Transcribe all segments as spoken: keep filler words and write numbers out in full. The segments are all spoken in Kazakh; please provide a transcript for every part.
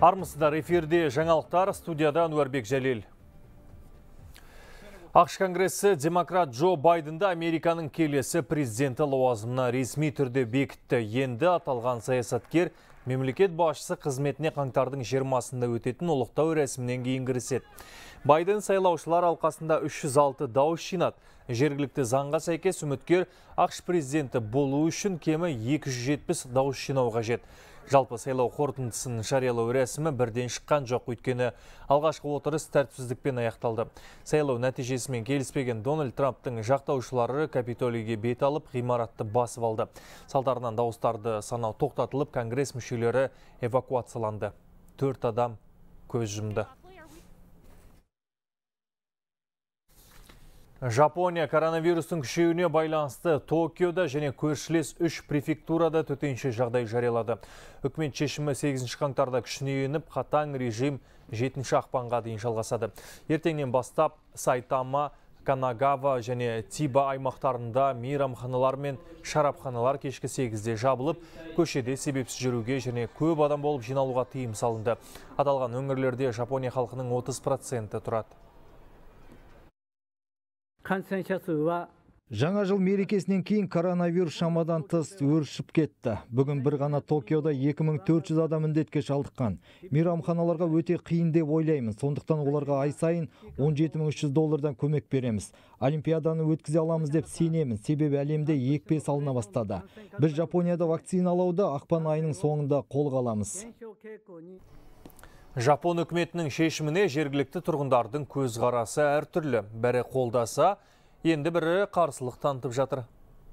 Армысыздар, эфирде жаңалықтар, студияда Әнуарбек Жәлел. ақш Конгрессі демократ Джо Байденді Американың келесі президенті лауазымына ресми түрде бекітті. Енді аталған саясаткер мемлекет басшысы қызметіне қаңтардың жиырмасында өтетін ұлықтау рәсімінен кейін кіріседі. Байден сайлаушылар алқасында үш жүз алты дауыс жинады. Жергілікті заңға сәйкес үміткер ақш президенті болу үшін кемі екі жүз жетпіс дауыс жинау қажет. Жалпы сайлау қорытындысын жариялау рәсімі бірден шыққан жоқ, өйткені алғашқы отырыс тәртіпсіздікпен аяқталды. Сайлау нәтижесімен келіспеген Дональд Трамптың жақтаушылары Капитолийге бет алып, ғимаратты басып алды. Салдарынан дауыстарды санау тоқтатылып, Конгресс мүшелері эвакуацияланды. Төрт адам көз жұмды. Жапония коронавирустың күшеюіне байланысты Токиода және көршілес үш префектурада төтенше жағдай жариялады. Үкімет шешімі сегізінші қаңтарда күшіне еніп, қатаң режим жетінші ақпанға дейін жалғасады. Ертеңнен бастап Сайтама, Канагава және Тиба аймақтарында мейрамханалар мен шарапханалар кешкі сегізде жабылып, көшеде себепсіз жүруге және көп адам болып жиналуға тыйым салынды. Аталған өңірлерде Жапония халқының отыз проценті тұрады. Жаңа жыл мерекесінен кейін коронавирус шамадан тыс өршіп кетті. Бүгін бір ғана Токиода екі мың төрт жүз адам індетке шалдыққан. Мейрамханаларға өте қиын деп ойлаймын. Сондықтан оларға ай сайын он жеті мың үш жүз доллардан көмек береміз. Олимпиаданы өткізе аламыз деп сенемін. Себебі әлемде екпе салына бастады. Біз Жапонияда вакциналауды ақпан айының соңында қолға аламыз. Жапон үкіметінің шешіміне жергілікті тұрғындардың көзқарасы әртүрлі. Бірі қолдаса, енді бірі қарсылық танытып жатыр.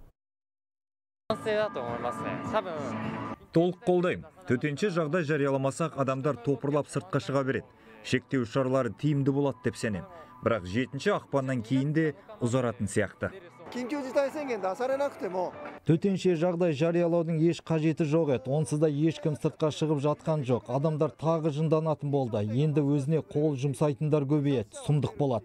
Толық қолдаймын. Төтенше жағдай жарияламасақ, адамдар топырлап сыртқа шыға береді. Шектеу шаралары тиімді болады деп сенем. Бірақ жетінші ақпаннан кейін де ұзаратын сияқты. Төтенше жағдай жариялаудың еш қажеті жоқ еді. Онсыз да ешкім сыртқа шығып жатқан жоқ. Адамдар тағы жынданатын болды. Енді өзіне қол жұмсайтындар көбейеді. Сұмдық болады.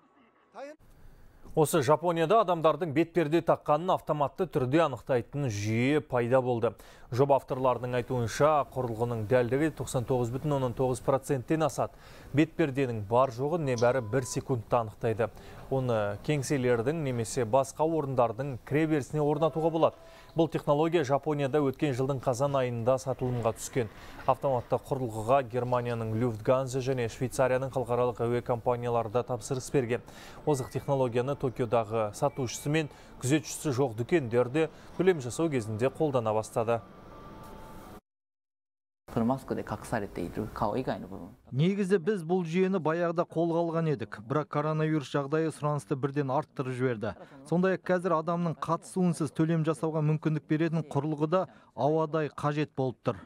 Осы Жапонияда адамдардың бетперде таққанын автоматты түрде анықтайтын жүйе пайда болды. Жоба авторларының айтуынша, құрылғының дәлдігі тоқсан тоғыз бүтін оннан тоғыз проценттен асады. Бетперденің бар жоғы небәрі бір секундта анықтайды. Оны кеңселердің немесе басқа орындардың кіреберісіне орнатуға болады. Бұл технология Жапонияда өткен жылдың қазан айында сатылымға түскен. Автоматты құрылғыға Германияның Люфтганза және Швейцарияның халықаралық әуе компанияларда тапсырыс берген. Озық технологияны Токиодағы сатушысы мен күзетшісі жоқ дүкендерде төлем жасау кезінде қолдана бастады. Негізі біз бұл жүйені баяғыда қолға алған едік, бірақ коронавирус жағдайы сұранысты бірден арттырып жіберді. Сондай қазір адамның қатысуынсыз төлем жасауға мүмкіндік беретін құрылғы да ауадай қажет болып тұр.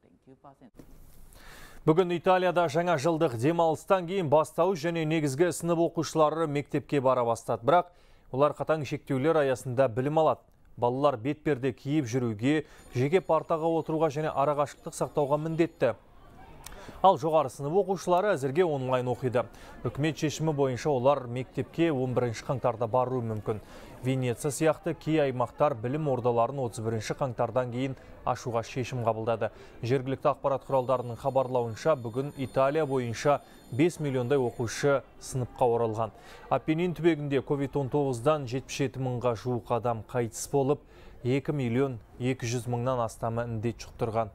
Бүгін Италияда жаңа жылдық демалыстан кейін бастауыш және негізгі сынып оқушылары мектепке бара бастады. Бірақ олар қатаң шектеулер аясында білім алады. Балалар бетперде киіп жүруге, жеке партаға отыруға және арақашықтық сақтауға міндетті. Ал жоғары сынып оқушылары әзірге онлайн оқиды. Үкімет шешімі бойынша олар мектепке он бірінші қаңтарда баруы мүмкін. Венеция сияқты кей аймақтар білім ордаларын отыз бірінші қаңтардан кейін ашуға шешім қабылдады. Жергілікті ақпарат құралдарының хабарлауынша, бүгін Италия бойынша бес миллиондай оқушы сыныпқа оралған. Апеннин түбегінде ковид он тоғыздан жетпіс жеті мыңға жуық адам қайтыс болып, екі миллион екі жүз мыңнан астамы індет жұқтырған.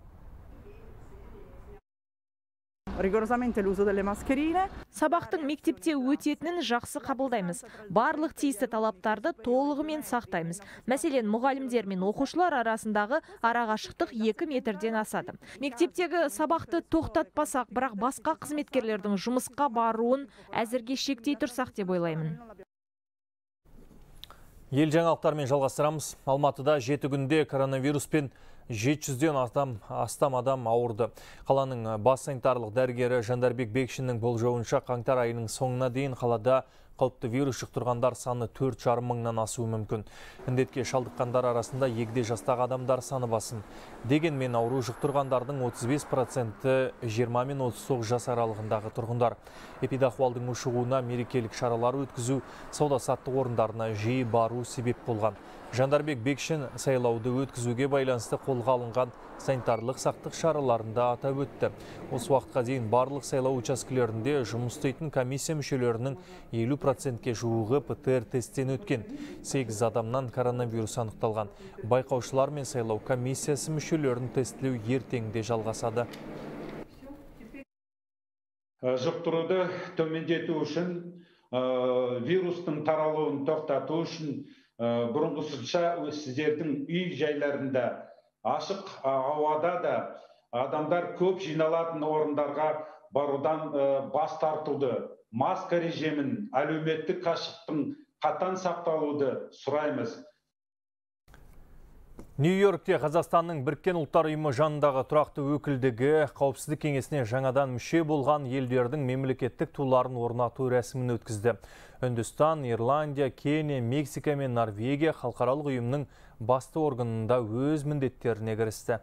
Сабақтың мектепте өтетінін жақсы қабылдаймыз. Барлық тиісті талаптарды толығымен сақтаймыз. Мәселен, мұғалімдер мен оқушылар арасындағы арақашықтық екі метрден асады. Мектептегі сабақты тоқтатпасақ, бірақ басқа қызметкерлердің жұмысқа баруын әзірге шектей тұрсақ деп ойлаймын. Ел жаңалықтармен жалғастырамыз. Алматыда жеті күнде коронавируспен жеті жүзден астам, астам адам ауырды. Қаланың бас санитарлық дәрігері Жандарбек Бекшиннің болжауынша қаңтар айының соңына дейін қалада қауіпті вирус жұқтырғандар саны төрт жарым мыңнан асуы мүмкін. Індетке шалдыққандар арасында егде жастағы адамдар саны басым. Дегенмен ауру жұқтырғандардың отыз бес проценті жиырма мен отыз тоғыз жас аралығындағы тұрғындар. Эпидахуалдың ушығуына мерекелік шаралар өткізу, сауда-саттық орындарына жиі бару себеп болған. Жандарбек Бекшин сайлауды өткізуге байланысты қолға алынған санитарлық сақтық шараларында атап өтті. Осы уақытқа дейін барлық сайлау учаскелерінде жұмыс істейтін комиссия мүшелерінің елу процентке жуығы ПЦР тесттен өткен. сегіз адамнан коронавирус анықталған. Байқаушылар мен сайлау комиссиясы мүшелерін тестілеу ертеңде жалғасады. Жұқтыруды төмендету үшін, вирустың таралуын тоқтату үшін бұрынғысынша сіздердің үй жайларында, ашық ауада да адамдар көп жиналатын орындарға барудан бас тартуды, маска режимін, әлеуметтік қашықтықтың қатаң сақталуды сұраймыз. Нью-Йоркте Қазақстанның Біріккен ұлттар ұйымы жанындағы тұрақты өкілдігі қауіпсіздік кеңесіне жаңадан мүше болған елдердің мемлекеттік туларын орнату рәсімін өткізді. Үндістан, Ирландия, Кения, Мексика мен Норвегия халықаралық ұйымның басты органында өз міндеттеріне кірісті.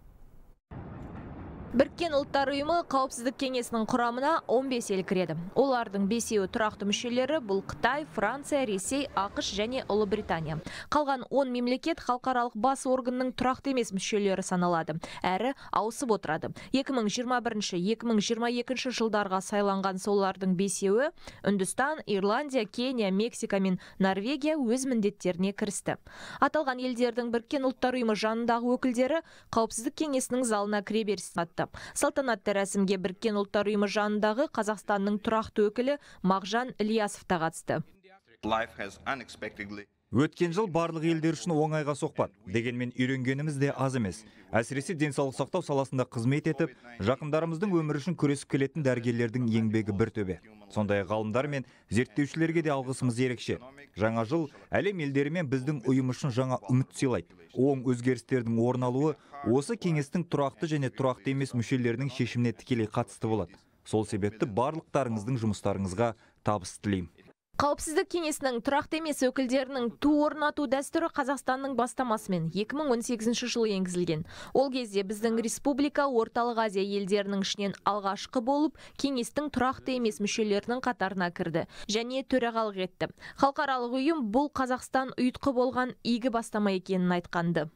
Біріккен ұлттар ұйымы қауіпсіздік кеңесінің құрамына он бес ел кіреді. Олардың бесеуі тұрақты мүшелері бұл Қытай, Франция, Ресей, ақш және Ұлыбритания. Қалған он мемлекет халықаралық бас органның тұрақты емес мүшелері саналады, әрі ауысып отырады. екі мың жиырма бірінші - екі мың жиырма екінші жылдарға сайланған солардың бесеуі Үндістан, Ирландия, Кения, Мексика мен Норвегия өз міндеттеріне кірісті. Аталған елдердің Біріккен ұлттар ұйымы жанындағы өкілдері қауіпсіздік кеңесінің залына кіреберісін атты. Салтанатты рәсімге Біріккен ұлттар ұйымы жанындағы Қазақстанның тұрақты өкілі Мағжан Ілиясов та қатысты. Өткен жыл барлық елдер үшін оңайға соқпады. Дегенмен үйренгеніміз де аз емес. Әсіресе денсаулық сақтау саласында қызмет етіп, жақындарымыздың өмірі үшін күресіп келетін дәрігерлердің еңбегі бір төбе. Сондай ғалымдар мен зерттеушілерге де алғысымыз ерекше. Жаңа жыл әлем елдері мен біздің ұйым үшін жаңа үміт сыйлайды. Оң өзгерістердің орын алуы осы кеңестің тұрақты және тұрақты емес мүшелерінің шешіміне тікелей қатысты болады. Сол себепті барлықтарыңыздың жұмыстарыңызға табыс тілеймін. Қауіпсіздік кеңесінің тұрақты емес өкілдерінің ту орнату дәстүрі Қазақстанның бастамасымен екі мың он сегізінші жылы енгізілген. Ол кезде біздің республика Орталық Азия елдерінің ішінен алғашқы болып, кеңестің тұрақты емес мүшелерінің қатарына кірді және төрағалық етті. Халықаралық ұйым бұл Қазақстан ұйытқы болған игі бастама екенін айтқанды.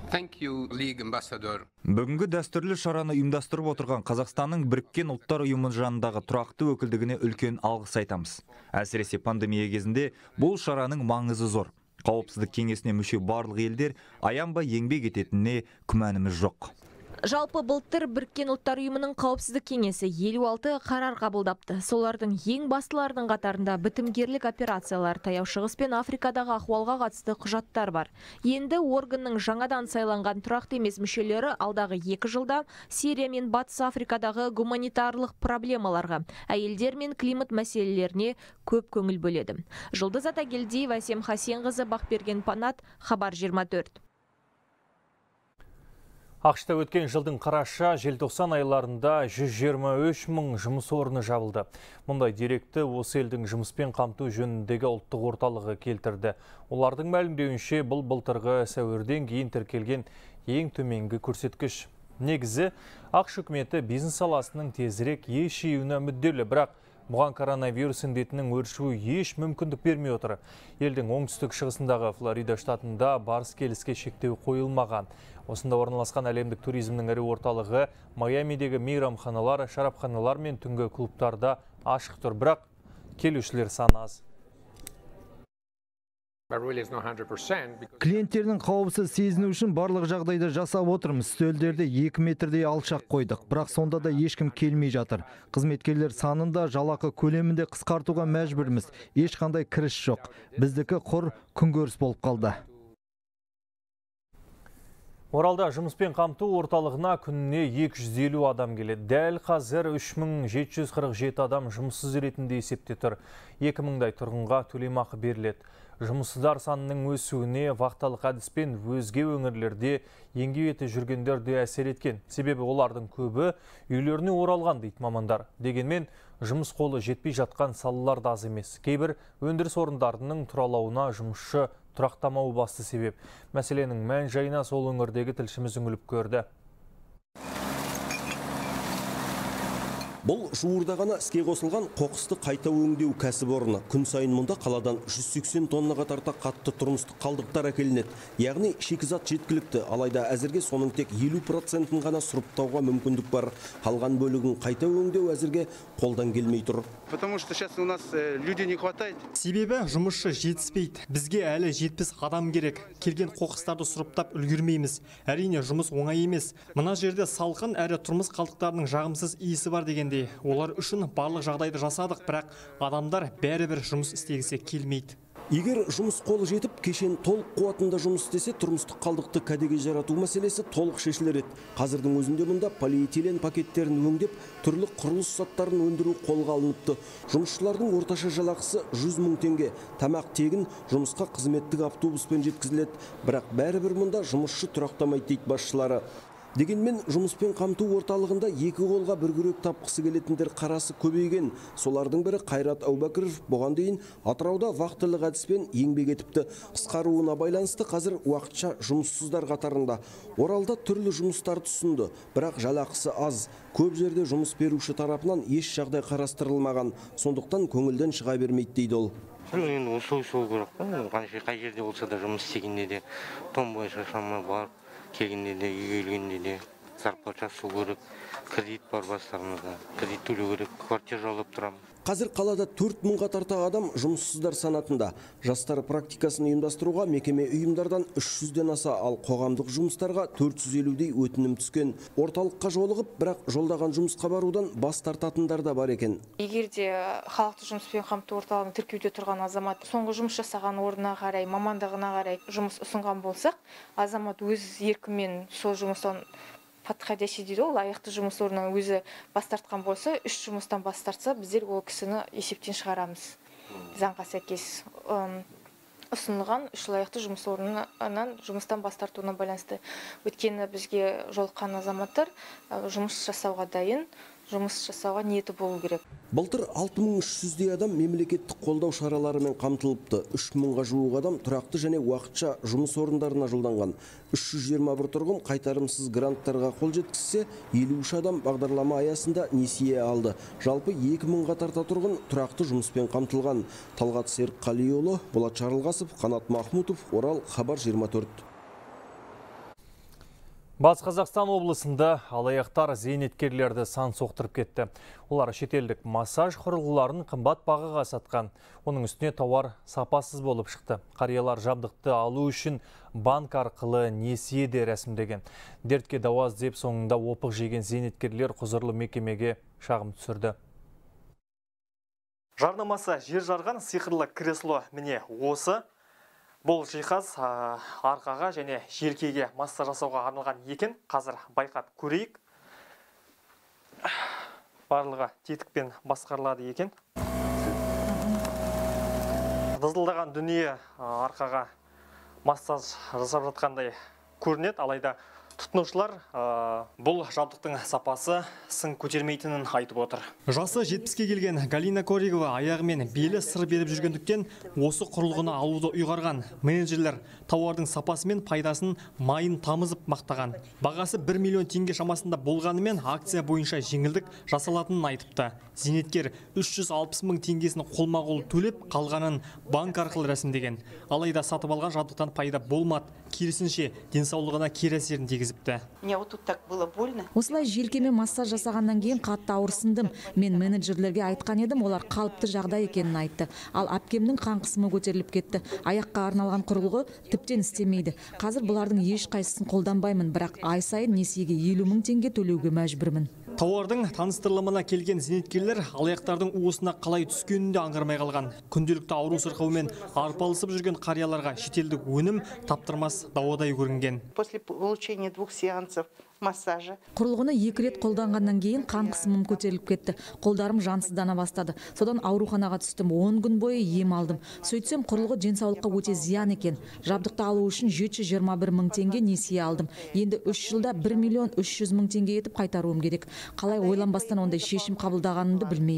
Бүгінгі дәстүрлі шараны ұйымдастырып отырған Қазақстанның Біріккен ұлттар ұйымы жанындағы тұрақты өкілдігіне үлкен алғыс айтамыз. Әсіресе пандемия кезінде бұл шараның маңызы зор. Қауіпсіздік кеңесіне мүше барлық елдер аянбай еңбек ететініне күмәніміз жоқ. Жалпы былтыр Біріккен ұлттар ұйымының қауіпсіздік кеңесі елу алты қарар қабылдапты. Солардың ең бастыларының қатарында бітімгерлік операциялар, Таяу Шығыс пен Африкадағы ахуалға қатысты құжаттар бар. Енді органның жаңадан сайланған тұрақты емес мүшелері алдағы екі жылда Сирия мен Батыс Африкадағы гуманитарлық проблемаларға, әйелдер мен климат мәселелеріне көп көңіл бөледі. Жұлдыз Атагелдиева, Әсем Хасенқызы, Бақберген Панат, Хабар жиырма төрт. Ақшта өткен жылдың қараша желтоқсан айларында жүз жиырма үш мың жұмыс орны жабылды. Мұндай деректі осы елдің жұмыспен қамту жөніндегі ұлттық орталығы келтірді. Олардың мәлімдеуінше бұл былтырғы сәуірден кейін тіркелген ең төменгі көрсеткіш. Негізі, ақш үкіметі бизнес саласының тезірек ешеуіне мүдделі, бірақ бұған коронавирус індетінің өршуі еш мүмкіндік бермей отыр. Елдің оңтүстік шығысындағы Флорида штатында барыс келіске шектеу қойылмаған. Осында орналасқан әлемдік туризмнің ірі орталығы Майамидегі мейрамханалар, шарапханалар мен түнгі клубтарда ашық тұр, бірақ келушілер саны аз. Клиенттердің қауіпсіз сезіну үшін барлық жағдайды жасап отырмыз. Үстелдерді екі метрдей алшақ қойдық, бірақ сонда да ешкім келмей жатыр. Қызметкерлер санында, жалақы көлемінде қысқартуға мәжбүрміз. Ешқандай кіріс жоқ. Біздікі құр күнкөріс болып қалды. Оралда жұмыспен қамту орталығына күніне екі жүз елу адам келеді. Дәл қазір үш мың жеті жүз қырық жеті адам жұмыссыз ретінде есепте тұр. екі мыңдай тұрғынға төлемақы беріледі. Жұмыссыздар санының өсуіне вақталық әдіспен өзге өңірлерде еңбек етіп жүргендер де әсер еткен. Себебі олардың көбі үйлеріне оралған дейді мамандар. Дегенмен жұмыс қолы жетпей жатқан салалар да аз емес. Кейбір өндіріс орындарының тұралауына жұмысшы тұрақтамауы басты себеп. Мәселенің мән жайына сол өңірдегі тілшіміз үңіліп көрді. Бұл жуырда ғана іске қосылған қоқысты қайта өңдеу кәсіпорны. Күн сайын мұнда қаладан жүз сексен тоннаға тарта қатты тұрмыстық қалдықтар әкелінеді. Яғни шикізат жеткілікті, алайда әзірге соның тек елу процентін ғана сұрыптауға мүмкіндік бар. Қалған бөлігін қайта өңдеу әзірге қолдан келмей тұр. Потому что сейчас у нас людей не хватает. Себебі жұмысшы жетіспейді. Бізге әлі жетпіс адам керек. Келген қоқыстарды сұрыптап үлгермейміз. Әрине жұмыс оңай емес. Мына жерде салқын әрі тұрмыс қалдықтарының жағымсыз иісі бар дегенде, олар үшін барлық жағдайды жасадық, бірақ адамдар бәрібір жұмыс істегісі келмейді. Егер жұмыс қолы жетіп, кешен толық қуатында жұмыс істесе, тұрмыстық қалдықты кәдеге жарату мәселесі толық шешілер еді. Қазірдің өзінде мұнда полиэтилен пакеттерін өңдеп, түрлі құрылыс заттарын өндіру қолға алыныпты. Жұмысшылардың орташа жалақысы жүз мың теңге. Тамақ тегін, жұмысқа қызметтік автобуспен жеткізіледі. Бірақ бәрібір мұнда жұмысшы тұрақтамайды дейді басшылары. Дегенмен жұмыспен қамту орталығында екі қолға бір күрек тапқысы келетіндер қарасы көбейген. Солардың бірі Қайрат Әубәкіров бұған дейін Атырауда вақтылық әдіспен еңбек етіпті. Қысқаруына байланысты қазір уақытша жұмыссыздар қатарында. Оралда түрлі жұмыстарды ұсынды, бірақ жалақысы аз. Көп жерде жұмыс беруші тарапынан еш жағдай қарастырылмаған. Сондықтан көңілден шыға бермейді дейді ол. Енді осы керек. Қай жерде болса да жұмыс істегенде де том бойынша шамы бар. Келгенде де, үйге келгенде де зарплата жасау керек, кредит бар бастарымызда, кредит төлеу керек, квартира жалдап тұрамын. Қазір қалада төрт мыңға тарта адам жұмыссыздар санатында. Жастар практикасын ұйымдастыруға мекеме ұйымдардан үш жүзден аса, ал қоғамдық жұмыстарға төрт жүз елудей өтінім түскен. Орталыққа жолығып, бірақ жолдаған жұмысқа барудан бас тартатындар да бар екен. Егер де халықты жұмыспен қамту орталығын тіркеуде тұрған азамат соңғы жұмыс жасаған орнына қарай, мамандығына қарай жұмыс ұсынған болсақ, азамат өз еркімен сол жұмыстан подходящий дейді, ол аяқты жұмыс орнынан өзі бас тартқан болса, үш жұмыстан бас тартса, біздер ол кісіні есептен шығарамыз. Заңға сәйкес ұсынылған үш лайықты жұмыс орнынан жұмыстан бас тартуына байланысты. Өйткені бізге жолыққан азаматтар жұмыс жасауға дайын, жұмыс жасауға ниеті болу керек. Былтыр алты мың үш жүздей адам мемлекеттік қолдау шараларымен қамтылыпты. үш мыңға жуық адам тұрақты және уақытша жұмыс орындарына жолданған. үш жүз жиырма бір тұрғын қайтарымсыз гранттарға қол жеткізсе, елу үш адам бағдарлама аясында несие алды. Жалпы екі мыңға тарта тұрғын тұрақты жұмыспен қамтылған. Талғат Серікқалиұлы, Болат Жарылғасов, Қанат Махмутов, Орал, Хабар жиырма төрт. Батыс Қазақстан облысында алаяқтар зейнеткерлерді сан соқтырып кетті. Олар шетелдік массаж құрылғыларын қымбат бағаға сатқан. Оның үстіне тауар сапасыз болып шықты. Қариялар жабдықты алу үшін банк арқылы несие де рәсімдеген. Дертке дауа іздеп соңында опық жеген зейнеткерлер құзырлы мекемеге шағым түсірді. Жарнамасы жер жарған сиқырлы кресло міне осы. Бұл жиһаз арқаға және желкеге массаж жасауға арналған екен. Қазір байқап көрейік. Барлығы тетікпен басқарылады екен. Дызылдаған дүние арқаға массаж жасап жатқандай көрінеді, алайда тұтынушылар бұл жабдықтың сапасы сын көтермейтінін айтып отыр. Жасы жетпіске келген Галина Коригова аяғымен белі сыр беріп жүргендіктен осы құрылғыны алуды ұйғарған. Менеджерлер тауардың сапасы мен пайдасын майын тамызып мақтаған. Бағасы бір миллион теңге шамасында болғанымен акция бойынша жеңілдік жасалатынын айтыпты. Зейнеткер үш жүз алпыс мың теңгесін қолма-қол төлеп, қалғанын банк арқылы рәсімдеген. Алайда сатып алған жабдықтан пайда болмады. Керісінше денсаулығына кері әсерін тигізіпті. Осылай желкеме массаж жасағаннан кейін қатты ауырсындым. Мен менеджерлерге айтқан едім, олар қалыпты жағдай екенін айтты. Ал әпкемнің қан қысымы көтеріліп кетті. Аяққа арналған құрылғы тіптен істемейді. Қазір бұлардың еш қайсысын қолданбаймын, бірақ ай сайын несиеге елу мың теңге төлеуге мәжбүрмін. Тауардың таныстырылымына келген зейнеткерлер алаяқтардың уысына қалай түскенін де аңғармай қалған. Күнделікті ауру сырқаумен арпалысып жүрген қарияларға шетелдік өнім таптырмас дауадай көрінген. После получения двух сеансов массажа. Құрылғыны екі рет қолданғаннан кейін қан қысымым көтеріліп кетті. Қолдарым жансыздана бастады. Содан ауруханаға түстім. он күн бойы ем алдым. Сөйтсем құрылғы денсаулыққа өте зиян екен. Жабдықты алу үшін жеті жүз жиырма бір мың теңге несие алдым. Енді үш жылда бір миллион үш жүз мың теңге етіп қайтаруым керек. Қалай ойланбастан ондай шешім қабылдағанымды білмеймін.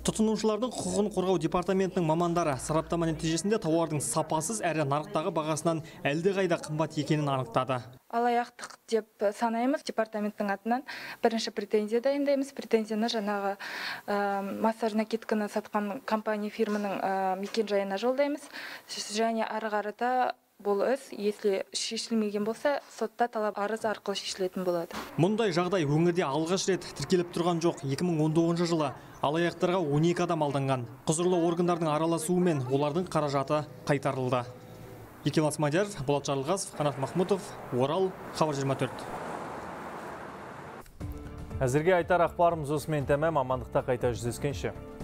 Тұтынушылардың құқығын қорғау департаментінің мамандары сараптама нәтижесінде тауардың сапасыз әрі нарықтағы бағасынан әлдеқайда қымбат екенін анықтады. Алаяқтық деп санаймыз департаменттің атынан. Бірінші претензия дайындаймыз. Претензияны жаңағы массаж накидканы сатқан компания фирманың мекен-жайына жолдаймыз. Және ары қарата бұл іс, если шешілмеген болса, сотта талап арыз арқылы шешілетін болады. Мұндай жағдай өңірде алғаш рет тіркеліп тұрған жоқ. екі мың он тоғызыншы жылы алаяқтарға он екі адам алданған. Құзырлы органдардың араласуымен олардың қаражаты қайтарылды. Екелас Мадяров, Болат Жарылғасов, Қанат Махмутов, Орал, Хабар жиырма төрт. Әзірге айтар ақпарымыз осымен тәмам, амандықта қайта жүздескенше.